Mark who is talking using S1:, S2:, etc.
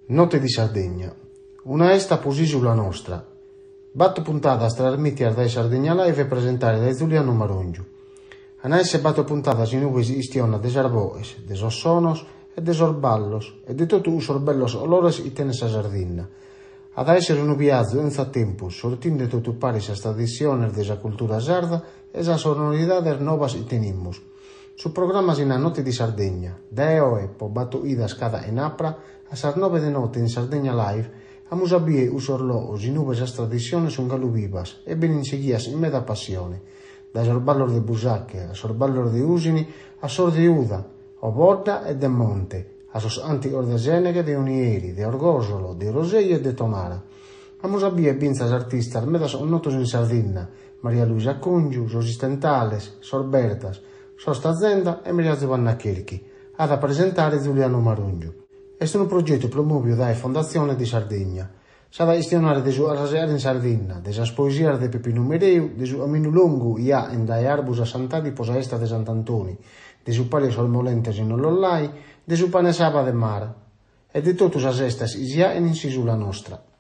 S1: Notte di Sardegna. Una esta pusi sulla nostra. Batto puntata a trasmettere dai Sardegna Live e presentare da Giuliano Marungiu. Anaesse batto puntata in cui istiona des arboes, des ossonos e des orballos e di tutto us orbellos olores itenes a Sardegna. Ad essere un viaggio senza tempo, sortinde tutto paris a tradiciones de sa cultura sarda e sa sonoridades novas itenimus. Su programma in Notte di Sardegna, da EOE po batto idas cada en apra, a sas 9 de notte in Sardegna Live, amus abie us orloos in uvas tradiciones un galu vivas e ben inseguias in meda passione, da sorballos de Busacche, a sorballos de Usini, a sor de Uda, o Borda e de Monte, a sos anti-ordeseneghe de Unieri, de Orgosolo, de Roseio e de Tonara. Amus abie binzas artistas medas onnotos in Sardegna, Maria Luisa Cungiu, Sosis Tentales, Sor Bertas, Sosta Zenda e Maria Giovanna Chirchi, ad a presentare Giuliano Marungiu. È un progetto promovido dalla Fondazione di Sardegna. Sarà istionare de su arraseare in Sardegna, de sas poesias de Pepino Mereu, de su aminu longu ia en dai arbus a Sant'Adi posa esta de Sant'Antoni, de su pari solmolentes in Ollollai, de su pane saba de mar, e de totus as estas isia en incisulla nostra.